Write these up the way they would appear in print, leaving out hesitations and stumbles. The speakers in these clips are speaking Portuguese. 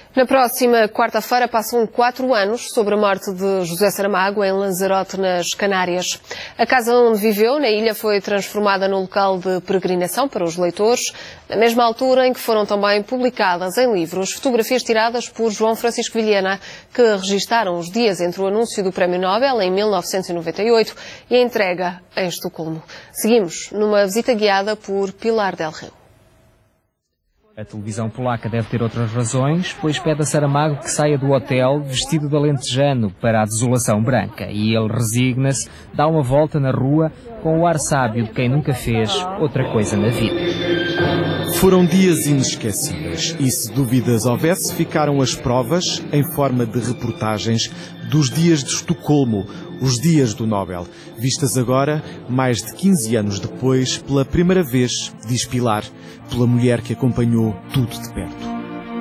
Na próxima quarta-feira passam 4 anos sobre a morte de José Saramago em Lanzarote, nas Canárias. A casa onde viveu, na ilha, foi transformada num local de peregrinação para os leitores, na mesma altura em que foram também publicadas em livros fotografias tiradas por João Francisco Vilhena, que registaram os dias entre o anúncio do Prémio Nobel, em 1998, e a entrega em Estocolmo. Seguimos numa visita guiada por Pilar del Rio. A televisão polaca deve ter outras razões, pois pede a Saramago que saia do hotel vestido de alentejano para a desolação branca. E ele resigna-se, dá uma volta na rua com o ar sábio de quem nunca fez outra coisa na vida. Foram dias inesquecíveis e, se dúvidas houvesse, ficaram as provas, em forma de reportagens, dos dias de Estocolmo, os dias do Nobel, vistas agora, mais de 15 anos depois, pela primeira vez, diz Pilar, pela mulher que acompanhou tudo de perto.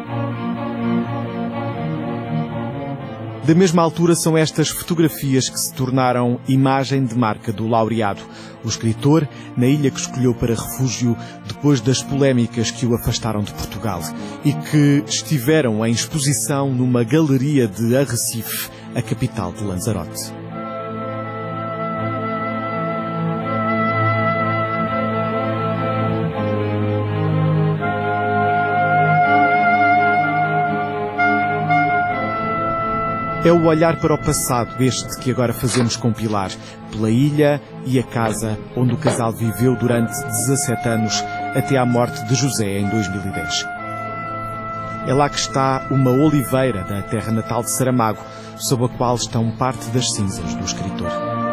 Da mesma altura são estas fotografias que se tornaram imagem de marca do laureado, o escritor na ilha que escolheu para refúgio depois das polémicas que o afastaram de Portugal e que estiveram em exposição numa galeria de Arrecife, a capital de Lanzarote. É o olhar para o passado, este que agora fazemos com Pilar, pela ilha e a casa onde o casal viveu durante 17 anos, até à morte de José em 2010. É lá que está uma oliveira da terra natal de Saramago, sob a qual estão parte das cinzas do escritor.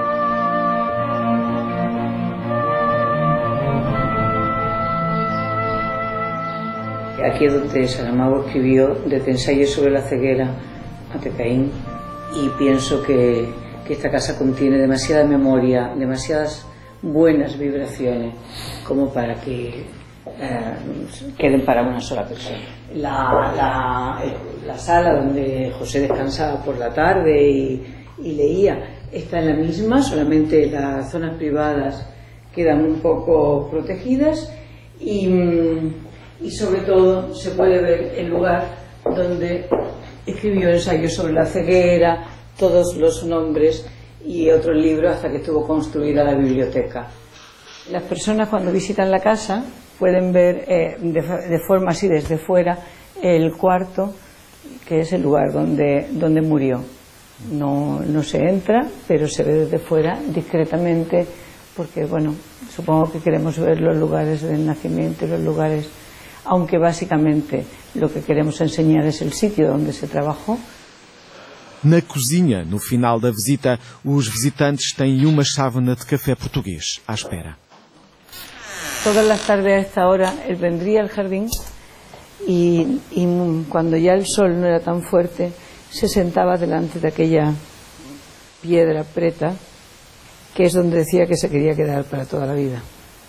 Aquí es donde Saramago escribió desde Ensayos sobre la ceguera ante Caín, y pienso que esta casa contiene demasiada memoria, demasiadas buenas vibraciones como para que queden para una sola persona. La sala donde José descansaba por la tarde y leía está en la misma, solamente las zonas privadas quedan un poco protegidas y sobre todo se puede ver el lugar donde escribió ensayos sobre la ceguera, todos los nombres y otros libros hasta que estuvo construida la biblioteca. Las personas cuando visitan la casa pueden ver de forma así desde fuera el cuarto, que es el lugar donde murió. No se entra, pero se ve desde fuera discretamente porque, bueno, supongo que queremos ver los lugares del nacimiento y los lugares, aunque básicamente lo que queremos enseñar es el sitio donde se trabajó. Na cozinha, no final da visita, os visitantes têm uma chávena de café português à espera. Todas las tardes a esta hora él vendría al jardín y cuando ya el sol no era tan fuerte, se sentaba delante de aquella piedra preta, que es donde decía que se quería quedar para toda la vida.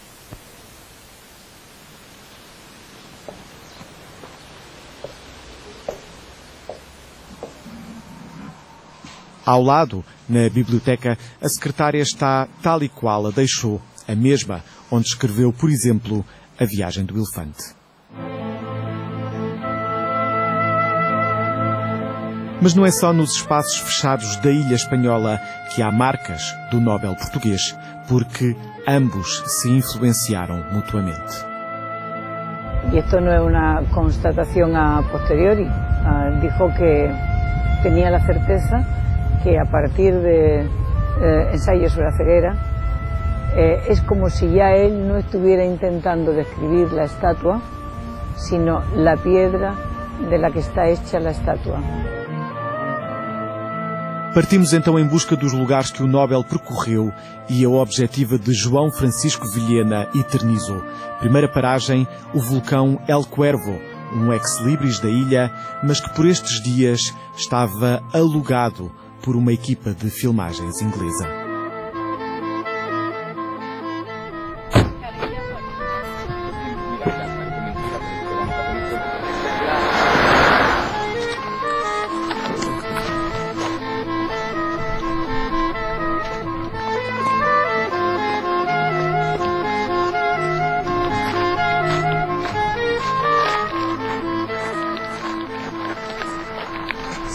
Ao lado, na biblioteca, a secretária está tal e qual a deixou, a mesma onde escreveu, por exemplo, A Viagem do Elefante. Mas não é só nos espaços fechados da ilha espanhola que há marcas do Nobel português, porque ambos se influenciaram mutuamente. E isto não é uma constatação a posteriori. Dijo que tenía la certeza que a partir de ensayos sobre la ceguera es como si ya él no estuviera intentando describir la estatua, sino la piedra de la que está hecha la estatua. Partimos então em busca dos lugares que o Nobel percorreu e a objetiva de João Francisco Vilhena eternizou. Primeira paragem, o vulcão El Cuervo, um ex-libris da ilha, mas que por estes dias estava alugado por uma equipa de filmagens inglesa.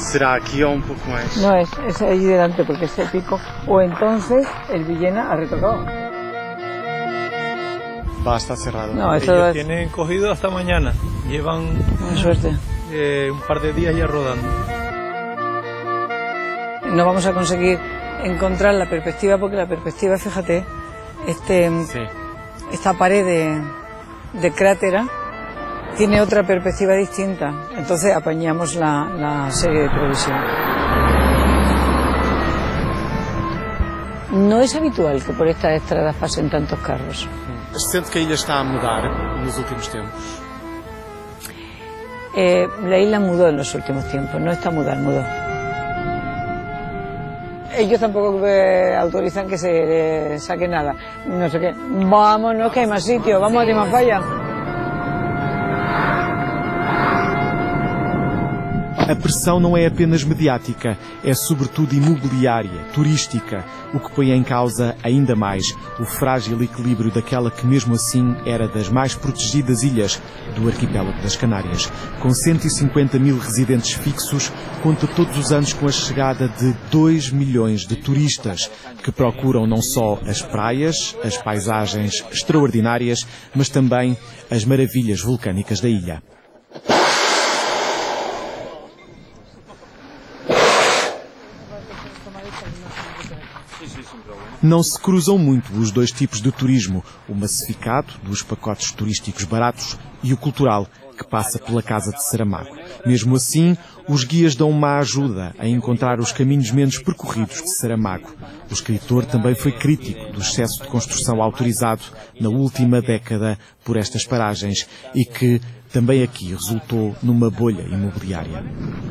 será aquí o un poco más? No, es allí delante porque es épico. O entonces el Villena ha retocado. Va a estar cerrado. No, eso Ellos es... tienen cogido hasta mañana. Llevan suerte. un par de días ya rodando. No vamos a conseguir encontrar la perspectiva porque la perspectiva, fíjate, esta pared de crátera tiene otra perspectiva distinta. Entonces apañamos la serie de previsión. No es habitual que por estas estradas pasen tantos carros. Sente que a ilha está a mudar nos últimos tempos? La isla mudó en los últimos tiempos, no está a mudar, mudó. Ellos tampoco autorizan que se saque nada. No sé qué. Vámonos, que hay más sitio, vamos a Timafalla. A pressão não é apenas mediática, é sobretudo imobiliária, turística, o que põe em causa ainda mais o frágil equilíbrio daquela que mesmo assim era das mais protegidas ilhas do arquipélago das Canárias. Com 150 mil residentes fixos, conta todos os anos com a chegada de 2 milhões de turistas que procuram não só as praias, as paisagens extraordinárias, mas também as maravilhas vulcânicas da ilha. Não se cruzam muito os dois tipos de turismo, o massificado, dos pacotes turísticos baratos, e o cultural, que passa pela Casa de Saramago. Mesmo assim, os guias dão uma ajuda a encontrar os caminhos menos percorridos de Saramago. O escritor também foi crítico do excesso de construção autorizado na última década por estas paragens e que também aqui resultou numa bolha imobiliária.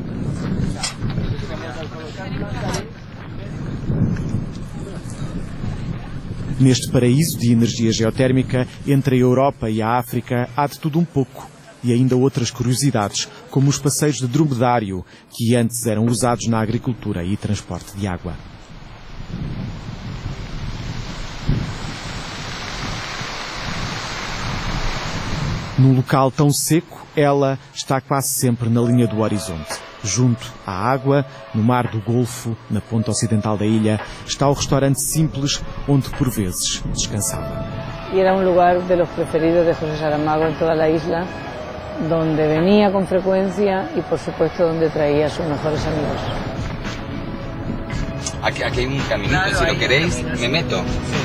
Neste paraíso de energia geotérmica, entre a Europa e a África, há de tudo um pouco. E ainda outras curiosidades, como os passeios de dromedário, que antes eram usados na agricultura e transporte de água. Num local tão seco, ela está quase sempre na linha do horizonte. Junto à água, no mar do Golfo, na ponta ocidental da ilha, está o restaurante simples onde por vezes descansava. Y era un lugar de los preferidos de José Saramago en toda la isla, donde venía con frecuencia y por supuesto donde traía a sus mejores amigos. Aquí hay un caminito, si lo queréis, me meto.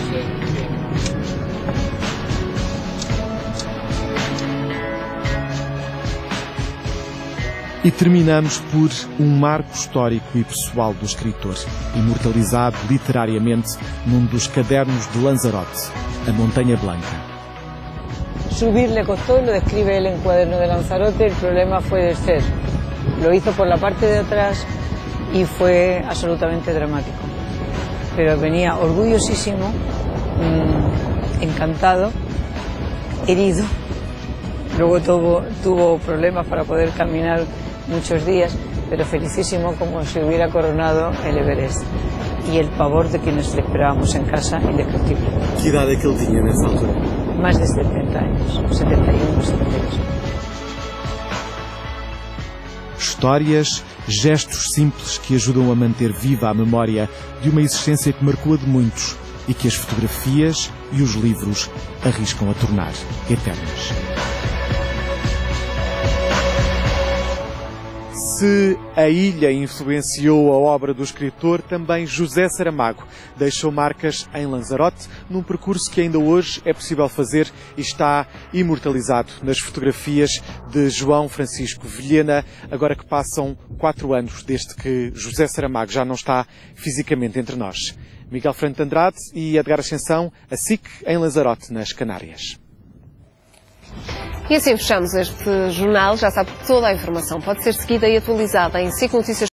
E terminamos por um marco histórico e pessoal do escritor, imortalizado literariamente num dos cadernos de Lanzarote, a Montaña Blanca. Subir le costó, lo describe él en Cuaderno de Lanzarote, el problema fue descer. Lo hizo por la parte de atrás y fue absolutamente dramático. Pero venía orgullosísimo, encantado, herido. Luego tuvo problemas para poder caminar muchos días, pero felicísimo como si hubiera coronado el Everest. Y el pavor de quienes le esperábamos en casa, indescriptible. Que idade é que ele tinha nessa altura? Más de 70 años, 71, 72. Histórias, gestos simples que ajudam a manter viva a memória de uma existência que marcou a de muitos e que as fotografias e os livros arriscam a tornar eternas. Se a ilha influenciou a obra do escritor, também José Saramago deixou marcas em Lanzarote, num percurso que ainda hoje é possível fazer e está imortalizado nas fotografias de João Francisco Vilhena, agora que passam 4 anos desde que José Saramago já não está fisicamente entre nós. Miguel Franco de Andrade e Edgar Ascensão, a SIC em Lanzarote, nas Canárias. E assim fechamos este jornal. Já sabe que toda a informação pode ser seguida e atualizada em SIC Notícias.